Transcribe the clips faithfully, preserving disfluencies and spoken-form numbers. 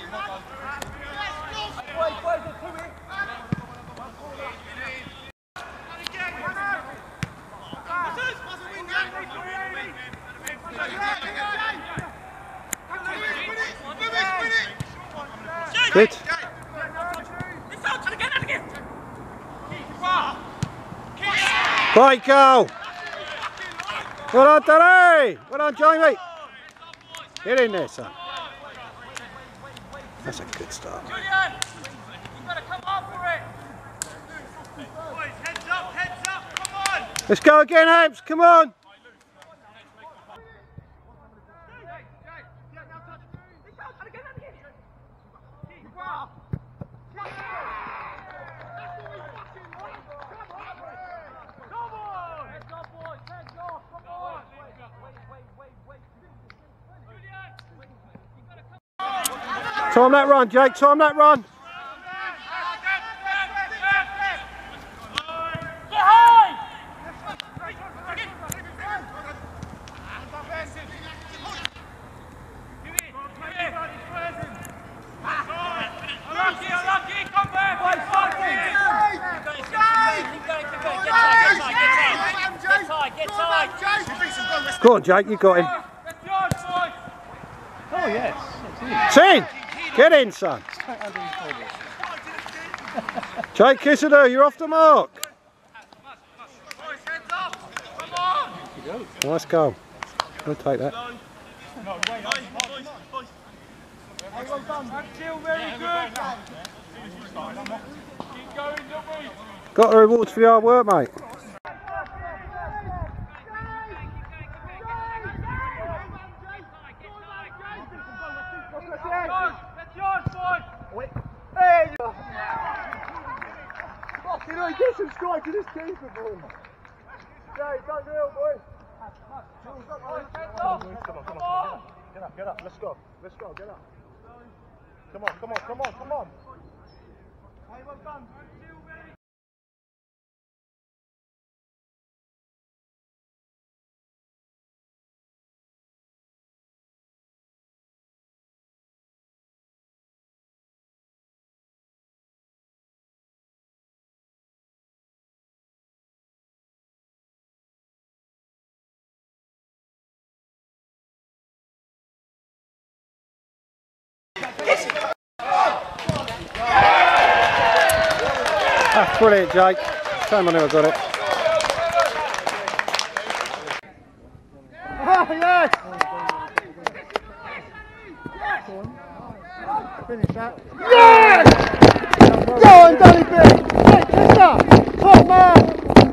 Good. Great goal. Well done, Danny. Well done, Jamie. Get in there, son. That's a good start. Julian, you've got to come up for it. Boys, heads up, heads up, come on. Let's go again, Amps. Come on. Time that run, Jake. Time that run. Go on, Jake. You got him. Oh yes. Ten. Get in, son. Jake Kissadoo, you're off the mark. Nice goal. I'll take that. Got the rewards for your hard work, mate. You know, get some strike to this keeper, boy. Jay, don't do it, boy. Come on, come on. Get up, get up. Let's go. Let's go. Get up. Come on, come on, come on, come on. Hey, well done. That's brilliant, Jake. Someone who got it. Oh, yes! Finish that. Yes! Go on, Danny B! Hey, kick up! Top man!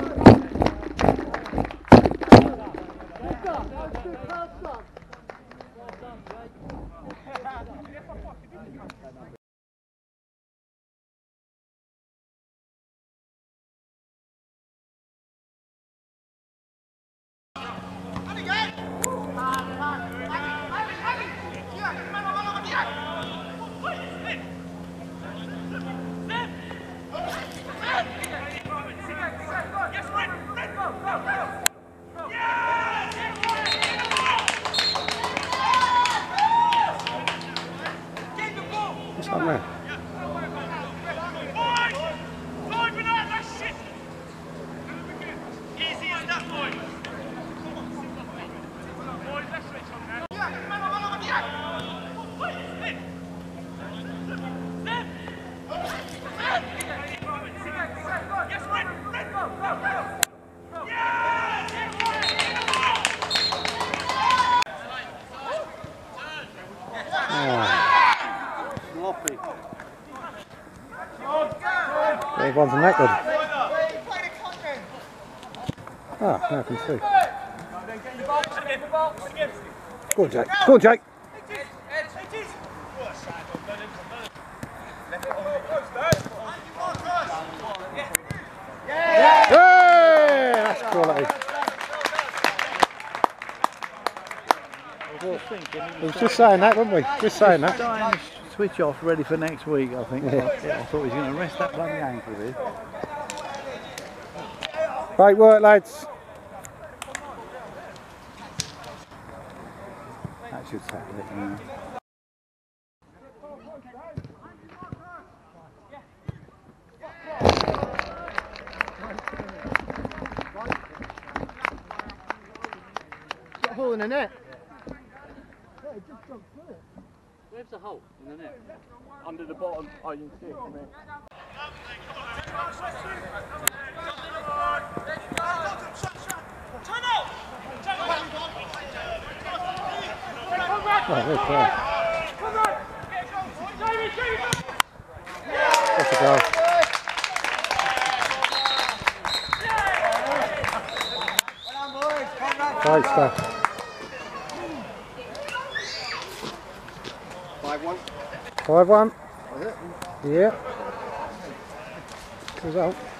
What's up there? Everyone's in that good. Ah, now I can see. Go on, Jake. Go on, Jake. Hey, that's quality. We was just saying that, weren't we? Just saying that. Switch off, ready for next week, I think. Yeah. I thought he was going to rest that bloody ankle here. Great work, lads. That should settle it now. Got a hole in the net. Where's the hole in the net? Under the bottom. Oh, you can see it from here. Oh, good play. That's a goal. Great stuff. five one. five one. Was it? Yeah. Result.